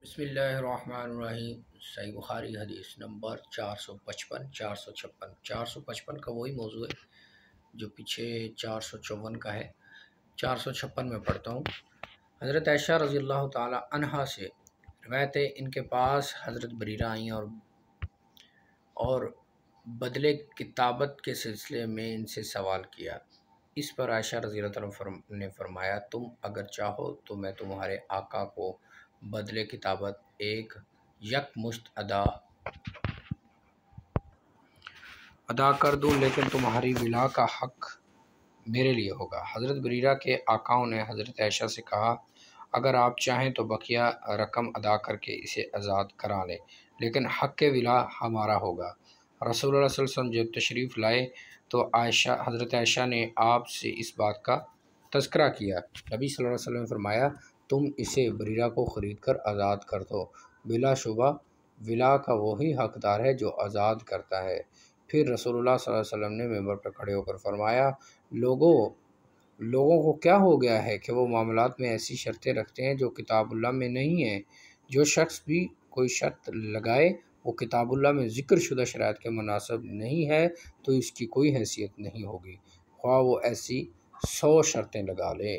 بسم اللہ الرحمن الرحیم۔ صحیح بخاری حدیث نمبر 455 455 کا وہی موضوع ہے جو پیچھے 454 کا ہے۔ 456 میں پڑھتا ہوں۔ حضرت عائشہ رضی اللہ تعالی عنہا سے روایت ہے، ان کے پاس حضرت بریرہ آئیں اور بدلے کتابت کے سلسلے میں ان سے سوال کیا۔ اس پر عائشہ رضی اللہ عنہ نے فرمایا، تم اگر چاہو تو میں تمہارے آقا کو بدلے کتابت ایک مشت ادا کر دوں، لیکن تمہاری ولا کا حق میرے لیے ہوگا۔ حضرت بریرہ کے آقاؤں نے حضرت عائشہ سے کہا، اگر آپ چاہیں تو بقیہ رقم ادا کر کے اسے آزاد کرا لیں، لیکن حق ولا ہمارا ہوگا۔ رسول اللہ صلی اللہ علیہ وسلم جب تشریف لائے تو حضرت عائشہ نے آپ سے اس بات کا تذکرہ کیا۔ نبی صلی اللہ علیہ وسلم نے فرمایا، تم اسے بریرہ کو خرید کر آزاد کر دو، بلا شبہ ولا کا وہی حقدار ہے جو آزاد کرتا ہے۔ پھر رسول اللہ صلی اللہ علیہ وسلم نے ممبر پر کھڑے ہو کر فرمایا، لوگوں کو کیا ہو گیا ہے کہ وہ معاملات میں ایسی شرطیں رکھتے ہیں جو کتاب اللہ میں نہیں ہیں۔ جو شخص بھی کوئی شرط لگائے وہ کتاب اللہ میں ذکر شدہ شرائط کے مناسب نہیں ہے تو اس کی کوئی حیثیت نہیں ہوگی، خواہ وہ ایسی 100 شرطیں لگا لے۔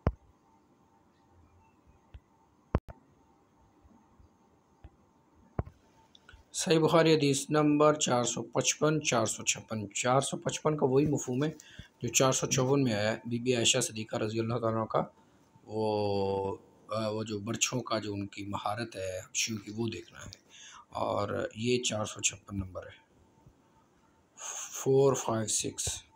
صحیح بخاری حدیث نمبر 455 455 کا وہی مفہوم ہے جو 454 میں آیا ہے۔ بی بی عائشہ صدیقہ رضی اللہ تعالیٰ عنہ کا وہ جو برچھوں کا جو ان کی مہارت ہے حبشیوں کی، وہ دیکھنا ہے، اور یہ 456 نمبر ہے 456۔